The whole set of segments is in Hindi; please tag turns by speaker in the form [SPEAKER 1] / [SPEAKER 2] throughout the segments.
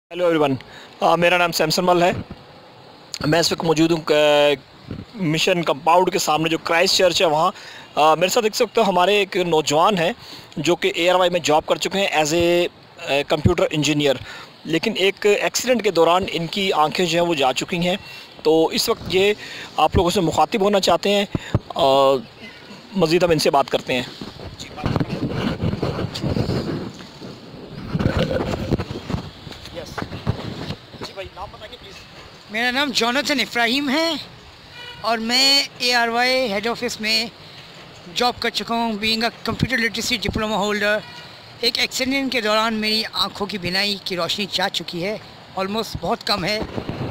[SPEAKER 1] हेलो एवरीवन, मेरा नाम सैमसन मल है। मैं इस वक्त मौजूद हूँ मिशन कंपाउंड के सामने जो क्राइस्ट चर्च है वहाँ। मेरे साथ देख सकते हो हमारे एक नौजवान हैं जो कि ARY में जॉब कर चुके हैं एज ए कंप्यूटर इंजीनियर, लेकिन एक एक्सीडेंट के दौरान इनकी आंखें जो हैं वो जा चुकी हैं। तो इस वक्त ये आप लोगों से मुखातिब होना चाहते हैं। मज़ीद हम इनसे बात करते हैं।
[SPEAKER 2] मेरा नाम जोनाथन इब्राहिम है और मैं ARY हेड ऑफिस में जॉब कर चुका हूँ being a computer literacy diploma holder. एक एक्सीडेंट के दौरान मेरी आँखों की बिनाई की रोशनी जा चुकी है, ऑलमोस्ट बहुत कम है।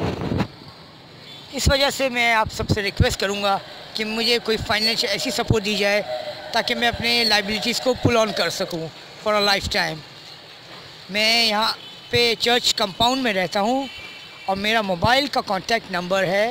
[SPEAKER 2] इस वजह से मैं आप सबसे रिक्वेस्ट करूँगा कि मुझे कोई फाइनेंशियल ऐसी सपोर्ट दी जाए ताकि मैं अपने लाइबिलिटीज़ को पुल ऑन कर सकूँ फॉर अ लाइफ टाइम। मैं यहाँ पे चर्च कंपाउंड में रहता हूँ और मेरा मोबाइल का कॉन्टैक्ट नंबर है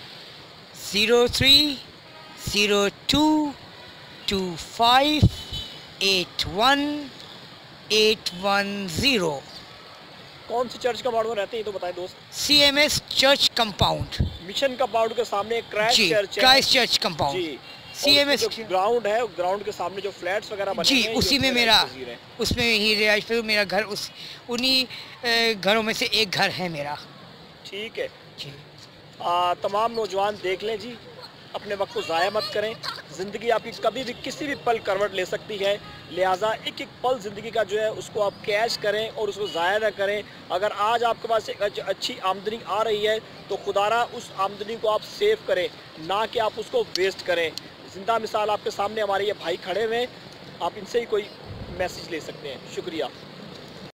[SPEAKER 2] 03-02-25-81810।
[SPEAKER 1] कौन सी चर्च कंपाउंड में रहते हैं ये तो बताएं दोस्त।
[SPEAKER 2] CMS church compound,
[SPEAKER 1] mission compound के सामने क्राइस्ट
[SPEAKER 2] जी,
[SPEAKER 1] चर्च है।
[SPEAKER 2] क्राइस्ट चर्च कंपाउंड
[SPEAKER 1] जी।
[SPEAKER 2] CMS
[SPEAKER 1] ग्राउंड है, ग्राउंड के सामने जो फ्लैट्स वगैरह बने
[SPEAKER 2] जी,
[SPEAKER 1] हैं
[SPEAKER 2] उसी में मेरा, उसमें ही रिहाइश पे मेरा घर, उन्हीं घरों में से एक घर है मेरा।
[SPEAKER 1] ठीक है
[SPEAKER 2] जी।
[SPEAKER 1] तमाम नौजवान देख लें जी, अपने वक्त को ज़ाया मत करें। ज़िंदगी आपकी कभी भी किसी भी पल करवट ले सकती है, लिहाजा एक एक पल ज़िंदगी का जो है उसको आप कैश करें और उसको ज़ाया ना करें। अगर आज आपके पास एक अच्छी आमदनी आ रही है तो खुदारा उस आमदनी को आप सेव करें, ना कि आप उसको वेस्ट करें। ज़िंदा मिसाल आपके सामने हमारे ये भाई खड़े हुए हैं, आप इनसे ही कोई मैसेज ले सकते हैं। शुक्रिया।